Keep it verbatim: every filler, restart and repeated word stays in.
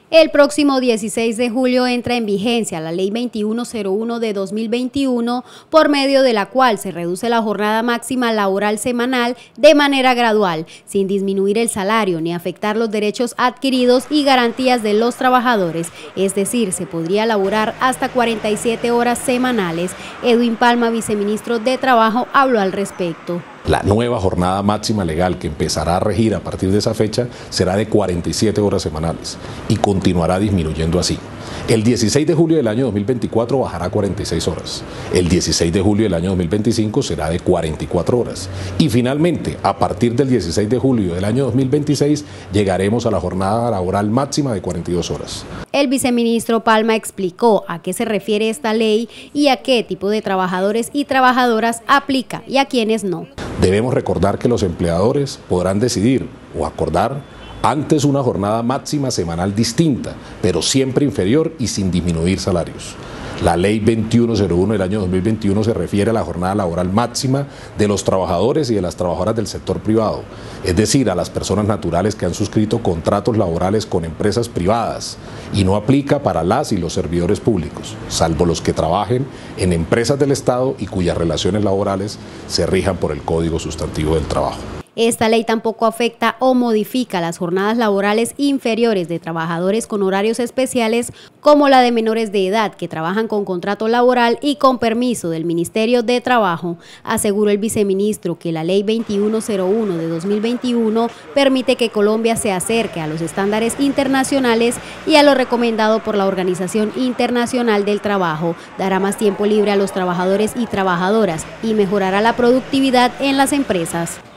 El próximo dieciséis de julio entra en vigencia la Ley veintiuno cero uno de dos mil veintiuno, por medio de la cual se reduce la jornada máxima laboral semanal de manera gradual, sin disminuir el salario ni afectar los derechos adquiridos y garantías de los trabajadores. Es decir, se podría laborar hasta cuarenta y siete horas semanales. Edwin Palma, viceministro de Trabajo, habló al respecto. La nueva jornada máxima legal que empezará a regir a partir de esa fecha será de cuarenta y siete horas semanales y continuará disminuyendo así. El dieciséis de julio del año dos mil veinticuatro bajará a cuarenta y seis horas. El dieciséis de julio del año dos mil veinticinco será de cuarenta y cuatro horas. Y finalmente, a partir del dieciséis de julio del año dos mil veintiséis, llegaremos a la jornada laboral máxima de cuarenta y dos horas. El viceministro Palma explicó a qué se refiere esta ley y a qué tipo de trabajadores y trabajadoras aplica y a quiénes no. Debemos recordar que los empleadores podrán decidir o acordar antes una jornada máxima semanal distinta, pero siempre inferior y sin disminuir salarios. La Ley veintiuno cero uno del año dos mil veintiuno se refiere a la jornada laboral máxima de los trabajadores y de las trabajadoras del sector privado, es decir, a las personas naturales que han suscrito contratos laborales con empresas privadas, y no aplica para las y los servidores públicos, salvo los que trabajen en empresas del Estado y cuyas relaciones laborales se rijan por el Código Sustantivo del Trabajo. Esta ley tampoco afecta o modifica las jornadas laborales inferiores de trabajadores con horarios especiales, como la de menores de edad que trabajan con contrato laboral y con permiso del Ministerio de Trabajo. Aseguró el viceministro que la Ley veintiuno cero uno de dos mil veintiuno permite que Colombia se acerque a los estándares internacionales y a lo recomendado por la Organización Internacional del Trabajo. Dará más tiempo libre a los trabajadores y trabajadoras y mejorará la productividad en las empresas.